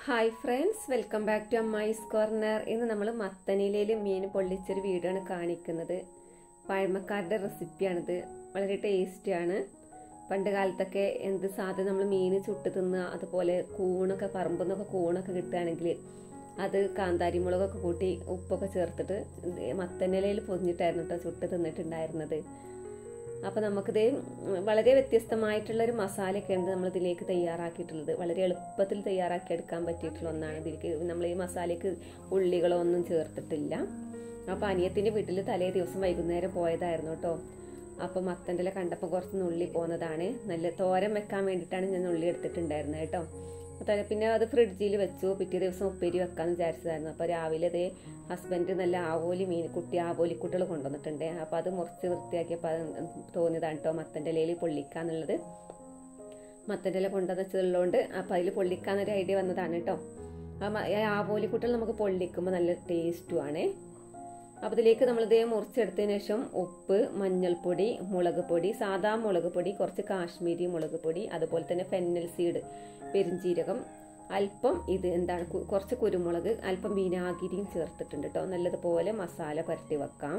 Hi friends, welcome back to Ammayi's corner. ഇന്ന് നമ്മൾ മത്തനിലയിൽ മീൻ പൊള്ളിച്ചൊരു video ആണ് കാണിക്കുന്നത്. പഴമക്കാരുടെ റെസിപ്പിയാണിത്. വളരെ ടേസ്റ്റിയാണ്. പണ്ട് കാലത്തൊക്കെ എന്ത് സാധനം നമ്മൾ മീൻ ചുട്ട് തിന്നുക, അതുപോലെ കൂണൊക്കെ പറമ്പിൽ നിന്നൊക്കെ കൂണൊക്കെ കിട്ടുകയാണെങ്കിൽ അത് കാന്താരി മുളകൊക്കെ കൂട്ടി ഉപ്പൊക്കെ ചേർത്തിട്ട് മത്തനിലയിൽ പൊതിഞ്ഞിട്ടായിരുന്നു കേട്ടോ ചുട്ട് തിന്നിട്ടുണ്ടായിരുന്നത്. അപ്പോൾ നമുക്കിത് വളരെ വ്യത്യസ്തമായിട്ടുള്ളൊരു മസാലയൊക്കെയാണ് നമ്മൾ ഇതിലേക്ക് തയ്യാറാക്കിയിട്ടുള്ളത്. വളരെ എളുപ്പത്തിൽ തയ്യാറാക്കി എടുക്കാൻ പറ്റിയിട്ടുള്ള ഒന്നാണ്. ഇതിലേക്ക് നമ്മൾ ഈ മസാലയ്ക്ക് ഉള്ളികളോ ഒന്നും ചേർത്തിട്ടില്ല. അപ്പോൾ അനിയത്തിൻ്റെ വീട്ടിൽ തലേ ദിവസം വൈകുന്നേരം പോയതായിരുന്നു കേട്ടോ. അപ്പോൾ മത്തൻ്റെ ഇല കണ്ടപ്പോൾ കുറച്ച് നുള്ളി പോകുന്നതാണ്. നല്ല തോരൻ വെക്കാൻ വേണ്ടിയിട്ടാണ് ഞാൻ നുള്ളി എടുത്തിട്ടുണ്ടായിരുന്നത് കേട്ടോ. പിന്നെ അത് ഫ്രിഡ്ജിൽ വെച്ചു. പിറ്റേ ദിവസം ഉപ്പേരി വെക്കാമെന്ന് വിചാരിച്ചതായിരുന്നു. അപ്പോൾ രാവിലെ അതേ ഹസ്ബൻഡ് നല്ല ആവോലി മീൻ ആവോലിക്കുട്ടികൾ കൊണ്ടുവന്നിട്ടുണ്ട്. അപ്പോൾ അത് മുറിച്ച് വൃത്തിയാക്കിയപ്പോൾ അത് തോന്നിയതാണ് കേട്ടോ മത്തൻ്റെ ഇലയിൽ പൊള്ളിക്കാന്നുള്ളത്. മത്തൻ്റെ ഇല കൊണ്ടുവന്നതുള്ളതുകൊണ്ട് അപ്പോൾ അതിൽ പൊള്ളിക്കാന്നൊരു ഐഡിയ വന്നതാണ് കേട്ടോ. ആവോലിക്കുട്ടികൾ നമുക്ക് പൊള്ളിക്കുമ്പോൾ നല്ല ടേസ്റ്റുമാണ്. അപ്പോൾ ഇതിലേക്ക് നമ്മളിതേ മുറിച്ചെടുത്തതിന് ശേഷം ഉപ്പ്, മഞ്ഞൾപ്പൊടി, മുളക് പൊടി, സാദാ മുളക് പൊടി, കുറച്ച് കാശ്മീരി മുളക് പൊടി, അതുപോലെ തന്നെ ഫെന്നൽ സീഡ്, പെരിഞ്ജീരകം, അല്പം കുറച്ച് കുരുമുളക്, അല്പം വിനാഗിരിയും ചേർത്തിട്ടുണ്ട് കേട്ടോ. നല്ലതുപോലെ മസാല പുരട്ടി വെക്കാം.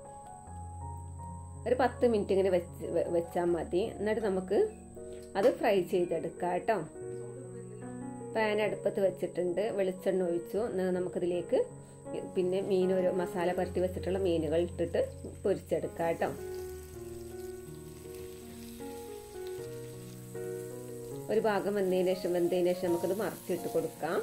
ഒരു 10 മിനിറ്റ് ഇങ്ങനെ വെച്ചാൽ മതി. എന്നിട്ട് നമുക്ക് അത് ഫ്രൈ ചെയ്തെടുക്കാം കേട്ടോ. പാൻ അടുപ്പത്ത് വെച്ചിട്ടുണ്ട്. വെളിച്ചെണ്ണ ഒഴിച്ചു. നമുക്കിതിലേക്ക് പിന്നെ ഓരോ മസാല പുരട്ടി വെച്ചിട്ടുള്ള മീനുകൾ ഇട്ടിട്ട് പൊരിച്ചെടുക്കാം കേട്ടോ. ഒരു ഭാഗം വെന്തതിന് ശേഷം നമുക്കത് മറിച്ചിട്ട് കൊടുക്കാം.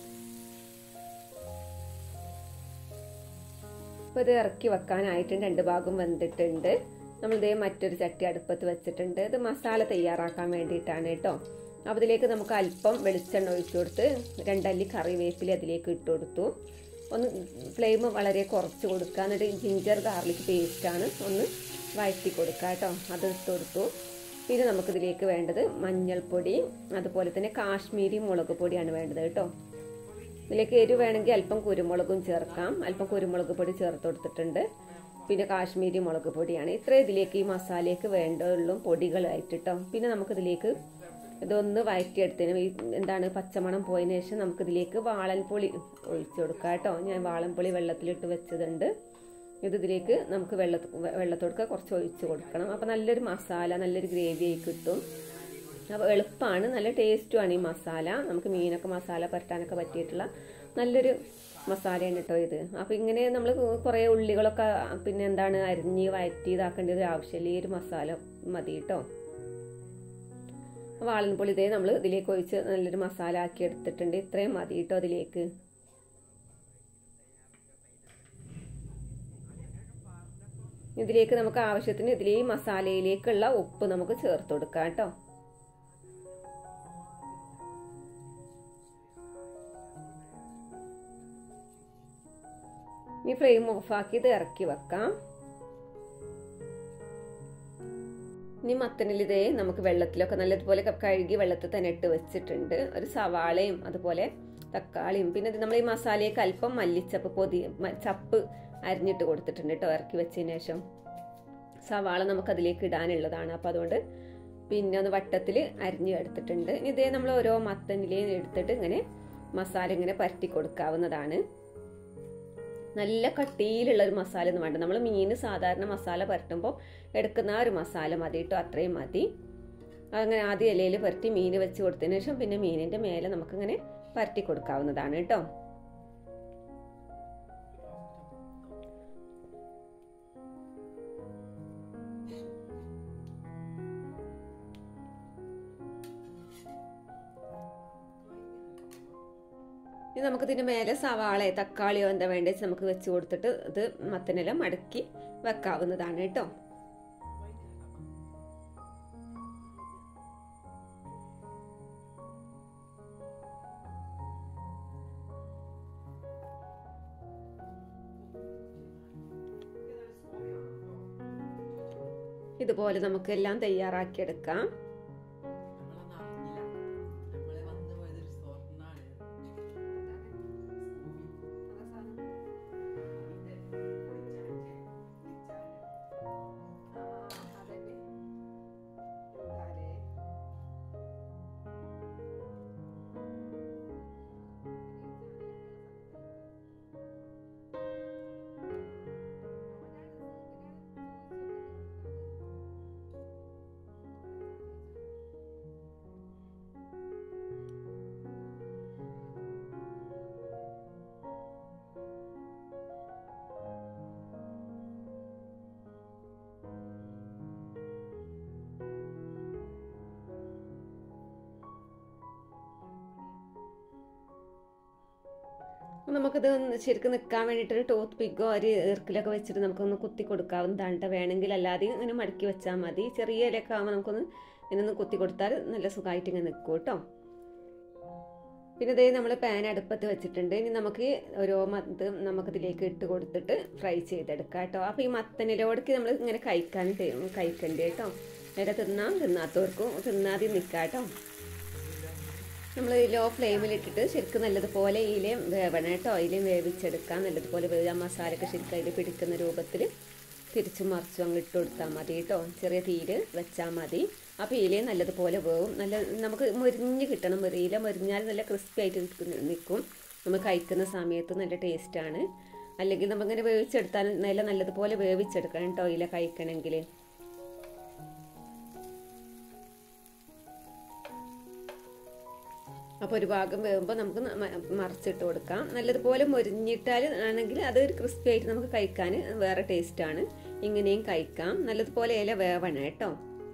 അപ്പോൾ ഇത് ഇറക്കി വെക്കാനായിട്ടുണ്ട്. 2 ഭാഗം വെന്തിട്ടുണ്ട്. നമ്മളിതേ മറ്റൊരു ചട്ടി അടുപ്പത്ത് വെച്ചിട്ടുണ്ട്. ഇത് മസാല തയ്യാറാക്കാൻ വേണ്ടിയിട്ടാണ് കേട്ടോ. അപ്പോൾ ഇതിലേക്ക് നമുക്ക് അല്പം വെളിച്ചെണ്ണ ഒഴിച്ചു കൊടുത്ത് 2 അല്ലി കറിവേപ്പില അതിലേക്ക് ഇട്ട് കൊടുത്തു. ഒന്ന് ഫ്ലെയിം വളരെ കുറച്ച് കൊടുക്കുക. എന്നിട്ട് ജിഞ്ചർ ഗാർലിക് പേസ്റ്റാണ് ഒന്ന് വഴറ്റി കൊടുക്കുക കേട്ടോ. അത് ഇട്ട് കൊടുത്തു. പിന്നെ നമുക്കിതിലേക്ക് വേണ്ടത് മഞ്ഞൾപ്പൊടി, അതുപോലെ തന്നെ കാശ്മീരി മുളക് പൊടിയാണ് വേണ്ടത് കേട്ടോ. ഇതിലേക്ക് എരിവ് വേണമെങ്കിൽ അല്പം കുരുമുളകും ചേർക്കാം. അല്പം കുരുമുളക് പൊടി ചേർത്ത് കൊടുത്തിട്ടുണ്ട്. പിന്നെ കാശ്മീരി മുളക് പൊടിയാണ്. ഇത്രയും ഇതിലേക്ക് ഈ മസാലയ്ക്ക് വേണ്ടുള്ള പൊടികളായിട്ട് കേട്ടോ. പിന്നെ നമുക്കിതിലേക്ക് ഇതൊന്ന് വഴറ്റിയെടുത്തതിന് പച്ചമണം പോയതിനു ശേഷം നമുക്കിതിലേക്ക് വാളൻപുളി ഒഴിച്ചു കൊടുക്കാം കേട്ടോ. ഞാൻ വാളൻപുളി വെള്ളത്തിലിട്ട് വെച്ചതുണ്ട്. ഇതിലേക്ക് നമുക്ക് വെള്ളത്തോടൊക്കെ കുറച്ച് ഒഴിച്ചു കൊടുക്കണം. അപ്പോൾ നല്ലൊരു മസാല, നല്ലൊരു ഗ്രേവി ആയി കിട്ടും. അപ്പോൾ എളുപ്പമാണ്, നല്ല ടേസ്റ്റുമാണ് ഈ മസാല. നമുക്ക് മീനൊക്കെ മസാല പുരട്ടാനൊക്കെ പറ്റിയിട്ടുള്ള നല്ലൊരു മസാലയാണ് കേട്ടോ ഇത്. അപ്പോൾ ഇങ്ങനെ നമ്മൾ കുറേ ഉള്ളികളൊക്കെ അരിഞ്ഞ് വഴറ്റി ഇതാക്കേണ്ടത് ആവശ്യമില്ല. ഈ ഒരു മസാല മതി കേട്ടോ. വാളൻപുളി ഇതേ നമ്മൾ ഇതിലേക്ക് ഒഴിച്ച് നല്ലൊരു മസാല ആക്കി എടുത്തിട്ടുണ്ട്. ഇത്രയും മതി കേട്ടോ. ഇതിലേക്ക് നമുക്ക് ആവശ്യത്തിന് ഈ മസാലയിലേക്കുള്ള ഉപ്പ് നമുക്ക് ചേർത്ത് കൊടുക്കാം കേട്ടോ. ഇനി ഫ്ലെയിം ഓഫാക്കി ഇത് ഇറക്കി വെക്കാം. ഇനി മത്തനിലിതേ നമുക്ക് വെള്ളത്തിലൊക്കെ നല്ലതുപോലെ കഴുകി വെള്ളത്തിൽ തന്നെ ഇട്ട് വെച്ചിട്ടുണ്ട്. ഒരു സവാളയും അതുപോലെ തക്കാളിയും പിന്നെ നമ്മൾ ഈ മസാലയ്ക്ക് അല്പം മല്ലിച്ചപ്പ് ചപ്പ് അരിഞ്ഞിട്ട് കൊടുത്തിട്ടുണ്ട് കേട്ടോ. ഇറക്കി വെച്ചതിന് ശേഷം സവാള നമുക്ക് അതിലേക്ക് ഇടാനുള്ളതാണ്. അപ്പം അതുകൊണ്ട് പിന്നെ ഒന്ന് വട്ടത്തിൽ അരിഞ്ഞ് എടുത്തിട്ടുണ്ട്. ഇതേ നമ്മൾ ഓരോ മത്തനിലയും എടുത്തിട്ട് ഇങ്ങനെ മസാല ഇങ്ങനെ പരട്ടി കൊടുക്കാവുന്നതാണ്. നല്ല കട്ടിയിലുള്ള ഒരു മസാല ഒന്നും വേണ്ട. നമ്മൾ മീന് സാധാരണ മസാല പരട്ടുമ്പോൾ എടുക്കുന്ന ഒരു മസാല മതി കേട്ടോ. അത്രയും മതി. അങ്ങനെ ആദ്യം ഇലയിൽ പരട്ടി മീൻ വെച്ച് കൊടുത്തതിന് ശേഷം പിന്നെ മീനിന്റെ മേലെ നമുക്കിങ്ങനെ പരട്ടി കൊടുക്കാവുന്നതാണ് കേട്ടോ. ഇനി നമുക്കിതിൻ്റെ മേലെ സവാളയോ തക്കാളിയോ എന്താ വേണ്ടത് നമുക്ക് വെച്ച് കൊടുത്തിട്ട് ഇത് മത്തനില മടക്കി വെക്കാവുന്നതാണ് കേട്ടോ. ഇതുപോലെ നമുക്കെല്ലാം തയ്യാറാക്കിയെടുക്കാം. നമുക്കിത് ശരിക്കും നിൽക്കാൻ വേണ്ടിയിട്ടൊരു ടൂത്ത് പിക്കോ ഒരു ഇർക്കിലൊക്കെ വെച്ചിട്ട് നമുക്കൊന്ന് കുത്തി കൊടുക്കാവുന്നതാണ്. വേണമെങ്കിൽ അല്ലാതെയും ഇങ്ങനെ മടക്കി വെച്ചാൽ മതി. ചെറിയ ഇലയൊക്കെ ആകുമ്പോൾ നമുക്കൊന്ന് ഇങ്ങനെ കുത്തി കൊടുത്താൽ നല്ല സുഖമായിട്ട് ഇങ്ങനെ നിൽക്കും കേട്ടോ. പിന്നെ ഇതേ നമ്മൾ പാൻ അടുപ്പത്ത് വെച്ചിട്ടുണ്ട്. ഇനി നമുക്ക് ഓരോ മത്ത് നമുക്കിതിലേക്ക് ഇട്ട് കൊടുത്തിട്ട് ഫ്രൈ ചെയ്തെടുക്കാം കേട്ടോ. അപ്പോൾ ഈ മത്തനിലോടേക്ക് നമ്മൾ ഇങ്ങനെ കഴിക്കണ്ടേ കേട്ടോ. നേരെ തിന്നാത്തവർക്കും തിന്നാതെ നിൽക്കാം കേട്ടോ. നമ്മൾ ലോ ഫ്ലെയിമിലിട്ടിട്ട് ശരിക്കും നല്ലതുപോലെ ഇതിലേയും വേവണം കേട്ടോ. ഇതിലേയും വേവിച്ചെടുക്കാം. നല്ലതുപോലെ വേവാൻ മസാലയൊക്കെ ശരിക്കും അതിൽ പിടിക്കുന്ന രൂപത്തിൽ തിരിച്ചും മറിച്ചും അങ്ങ് ഇട്ട് കൊടുത്താൽ മതി കേട്ടോ. ചെറിയ തീയിൽ വെച്ചാൽ മതി. അപ്പോൾ ഇതിലേയും നല്ലതുപോലെ വേവും. നല്ല നമുക്ക് മുരിഞ്ഞ് കിട്ടണം. ഇല മുരിഞ്ഞാൽ നല്ല ക്രിസ്പി ആയിട്ട് നിൽക്കും. നമ്മൾ കഴിക്കുന്ന സമയത്ത് നല്ല ടേസ്റ്റാണ്. അല്ലെങ്കിൽ നമ്മളിങ്ങനെ വേവിച്ചെടുത്താൽ നല്ലതുപോലെ വേവിച്ചെടുക്കണം കേട്ടോ ഇല കഴിക്കണമെങ്കിൽ. അപ്പോൾ ഒരു ഭാഗം വേകുമ്പോൾ നമുക്ക് മറിച്ചിട്ട് കൊടുക്കാം. നല്ലതുപോലെ മൊരിഞ്ഞിട്ടാൽ ആണെങ്കിൽ അതൊരു ക്രിസ്പി ആയിട്ട് നമുക്ക് കഴിക്കാൻ വേറെ ടേസ്റ്റാണ്. ഇങ്ങനെയും കഴിക്കാം. നല്ലതുപോലെ ഇല വേവണം കേട്ടോ.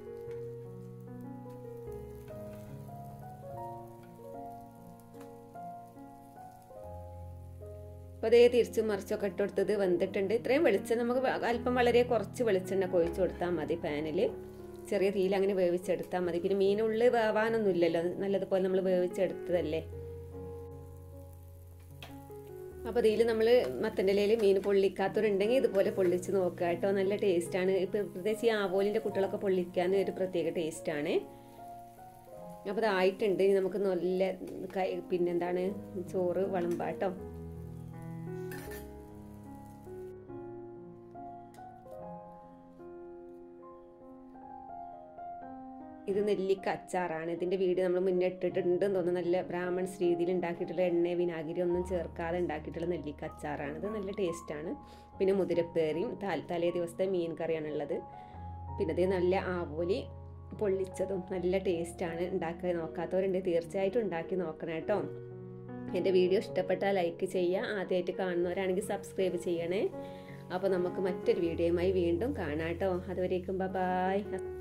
അപ്പോൾ അതേ തിരിച്ചും മറിച്ചൊക്കെ ഇട്ട് കൊടുത്തത് വെന്തിട്ടുണ്ട്. ഇത്രയും വെളിച്ചെണ്ണ നമുക്ക് അല്പം വളരെ കുറച്ച് വെളിച്ചെണ്ണ ഒഴിച്ച് കൊടുത്താൽ മതി. പാനിൽ ചെറിയ തീയിൽ അങ്ങനെ വേവിച്ചെടുത്താൽ മതി. പിന്നെ മീനുള്ളിൽ വേവാനൊന്നും ഇല്ലല്ലോ, നല്ലതുപോലെ നമ്മൾ വേവിച്ചെടുത്തതല്ലേ. അപ്പോൾ ഇതിൽ നമ്മൾ മത്തൻ്റെ ഇലയിൽ മീൻ പൊള്ളിക്കാത്തവരുണ്ടെങ്കിൽ ഇതുപോലെ പൊള്ളിച്ച് നോക്കുക കേട്ടോ. നല്ല ടേസ്റ്റാണ്. ഇപ്പോൾ പ്രത്യേകിച്ച് ഈ ആവോലിൻ്റെ കുട്ടികളൊക്കെ പൊള്ളിക്കാൻ ഒരു പ്രത്യേക ടേസ്റ്റാണ്. അപ്പോൾ ഇതായിട്ടുണ്ട്. ഇനി നമുക്ക് നല്ല പിന്നെന്താണ് ചോറ് വിളമ്പാട്ടോ. ഇത് നെല്ലിക്ക അച്ചാറാണ്. ഇതിൻ്റെ വീഡിയോ നമ്മൾ മുന്നേ ഇട്ടിട്ടുണ്ടെന്ന് തോന്നുന്നു. നല്ല ബ്രാഹ്മൺസ് രീതിയിൽ ഉണ്ടാക്കിയിട്ടുള്ള എണ്ണ വിനാഗിരി ഒന്നും ചേർക്കാതെ ഉണ്ടാക്കിയിട്ടുള്ള നെല്ലിക്ക അച്ചാറാണ്. ഇത് നല്ല ടേസ്റ്റാണ്. പിന്നെ മുതിരപ്പേറിയും തലേ ദിവസത്തെ മീൻ കറിയാണുള്ളത്. പിന്നെ ഇത് നല്ല ആവോലി പൊള്ളിച്ചതും നല്ല ടേസ്റ്റാണ്. ഉണ്ടാക്കി നോക്കാത്തവരുണ്ട് തീർച്ചയായിട്ടും ഉണ്ടാക്കി നോക്കണം കേട്ടോ. എൻ്റെ വീഡിയോ ഇഷ്ടപ്പെട്ടാൽ ലൈക്ക് ചെയ്യുക. ആദ്യമായിട്ട് കാണുന്നവരാണെങ്കിൽ സബ്സ്ക്രൈബ് ചെയ്യണേ. അപ്പോൾ നമുക്ക് മറ്റൊരു വീഡിയോയുമായി വീണ്ടും കാണാം കേട്ടോ. അതുവരേക്കും ബൈ.